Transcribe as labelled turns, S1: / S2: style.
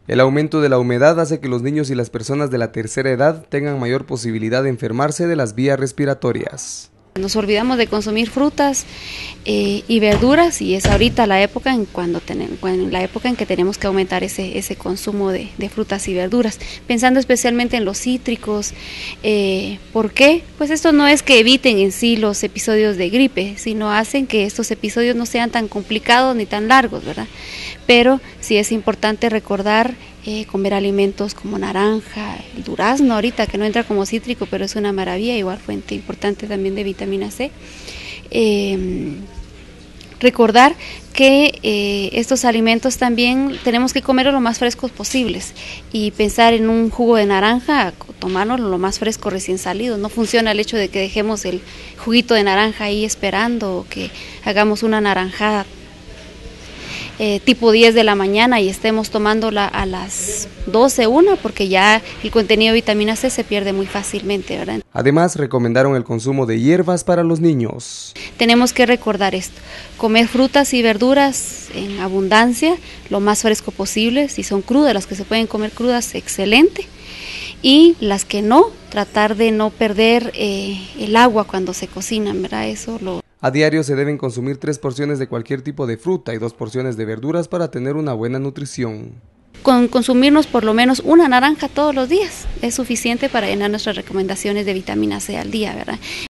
S1: El aumento de la humedad hace que los niños y las personas de la tercera edad tengan mayor posibilidad de enfermarse de las vías respiratorias.
S2: Nos olvidamos de consumir frutas y verduras, y es ahorita la época en que tenemos que aumentar ese consumo de frutas y verduras, pensando especialmente en los cítricos. ¿Por qué? Pues esto no es que eviten en sí los episodios de gripe, sino hacen que estos episodios no sean tan complicados ni tan largos, ¿verdad? Pero sí es importante recordar comer alimentos como naranja, el durazno ahorita que no entra como cítrico, pero es una maravilla, igual fuente importante también de vitamina C. Recordar que estos alimentos también tenemos que comerlos lo más frescos posibles, y pensar en un jugo de naranja, tomarnos lo más fresco recién salido. No funciona el hecho de que dejemos el juguito de naranja ahí esperando, o que hagamos una naranjada tipo 10 de la mañana y estemos tomándola a las 12, 1, porque ya el contenido de vitamina C se pierde muy fácilmente, ¿verdad?
S1: Además, recomendaron el consumo de hierbas para los niños.
S2: Tenemos que recordar esto: comer frutas y verduras en abundancia, lo más fresco posible. Si son crudas, las que se pueden comer crudas, excelente. Y las que no, tratar de no perder el agua cuando se cocinan, ¿verdad?
S1: A diario se deben consumir 3 porciones de cualquier tipo de fruta y 2 porciones de verduras para tener una buena nutrición.
S2: Con consumirnos por lo menos una naranja todos los días es suficiente para llenar nuestras recomendaciones de vitamina C al día, ¿verdad?